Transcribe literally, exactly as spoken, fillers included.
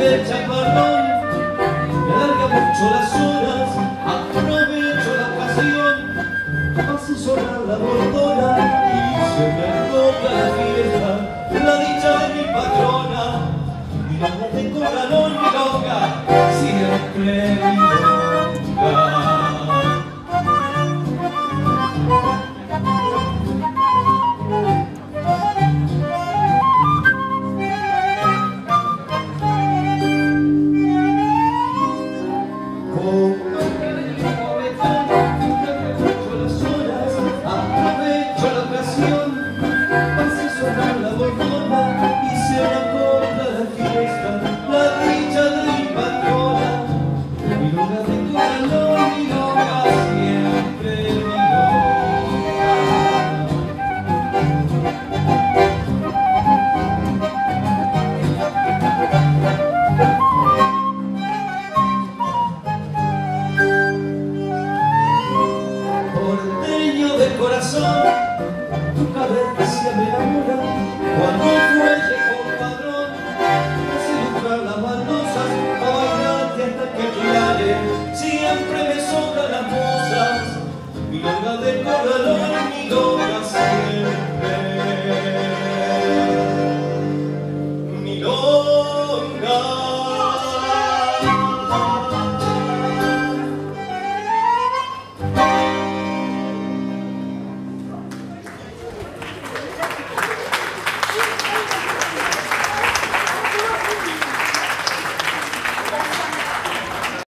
del chaparrón, me alarga mucho las horas, aprovecho la ocasión, hace sonar la bordona y se me acopla la fiesta, la dicha de mi patrona, milonga de corralón, milonga, siempre milonga. Tu cadencia me enamora, cuando fuelle compadrón, me hace lucrar las baldosas, pa' bailarte hasta que aclare, siempre me sobran las cosas, milonga de corralón, milonga siempre.